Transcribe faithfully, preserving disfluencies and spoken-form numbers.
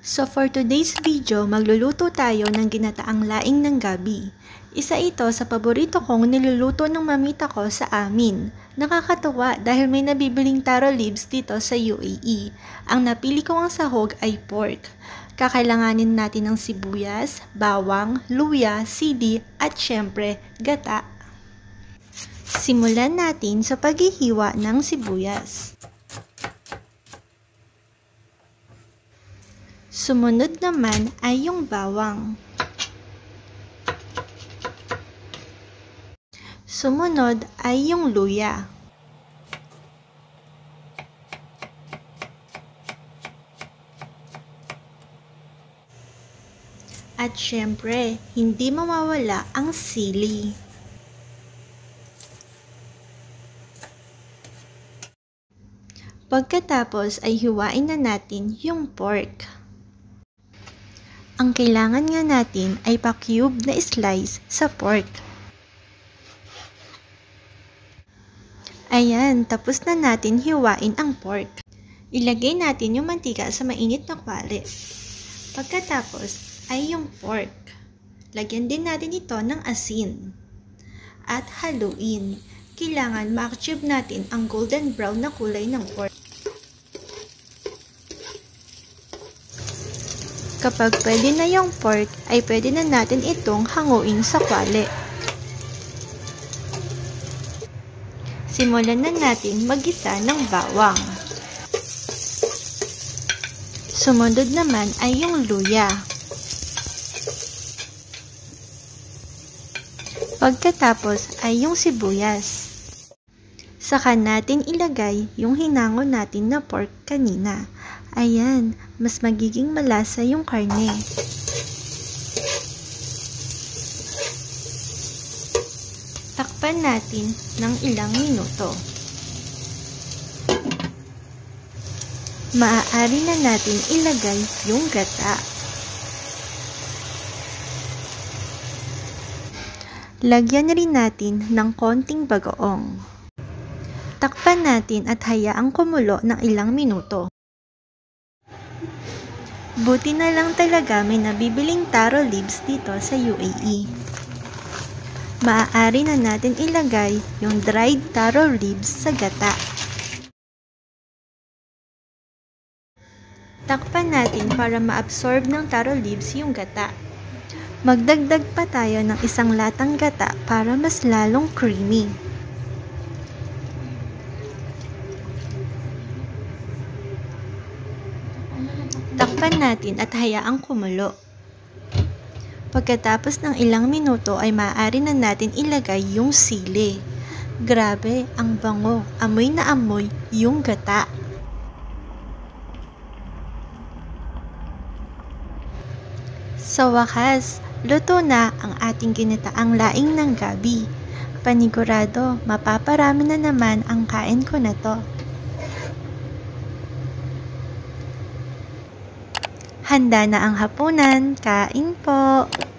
So for today's video, magluluto tayo ng ginataang laing ng gabi. Isa ito sa paborito kong niluluto ng mamita ko sa amin. Nakakatuwa dahil may nabibiling taro leaves dito sa U A E. Ang napili kong ang sahog ay pork. Kakailanganin natin ng sibuyas, bawang, luya, sili at syempre gata. Simulan natin sa paghihiwa ng sibuyas. Sumunod naman ay yung bawang. Sumunod ay yung luya. At syempre, hindi mawawala ang sili. Pagkatapos ay hiwain na natin yung pork. Ang kailangan nga natin ay pa-cube na slice sa pork. Ayan, tapos na natin hiwain ang pork. Ilagay natin yung mantika sa mainit na kwali. Pagkatapos ay yung pork. Lagyan din natin ito ng asin. At haluin. Kailangan ma-cube natin ang golden brown na kulay ng pork. Kapag pwede na yung pork, ay pwede na natin itong hanguin sa kwali. Simulan na natin mag-isa ng bawang. Sumunod naman ay yung luya. Pagkatapos ay yung sibuyas. Saka natin ilagay yung hinangon natin na pork kanina. Ayan, mas magiging malasa yung karne. Takpan natin ng ilang minuto. Maaari na natin ilagay yung gata. Lagyan rin natin ng konting bagoong. Takpan natin at hayaang kumulo ng ilang minuto. Buti na lang talaga may nabibiling taro leaves dito sa U A E. Maaari na natin ilagay yung dried taro leaves sa gata. Takpan natin para ma-absorb ng taro leaves yung gata. Magdagdag pa tayo ng isang latang gata para mas lalong creamy. Takpan natin at hayaang kumulo. Pagkatapos ng ilang minuto ay maaari na natin ilagay yung sili. Grabe, ang bango. Amoy na amoy yung gata. Sa wakas, luto na ang ating ginataang laing ng gabi. Panigurado, mapaparami na naman ang kain ko na to. Handa na ang hapunan. Kain po!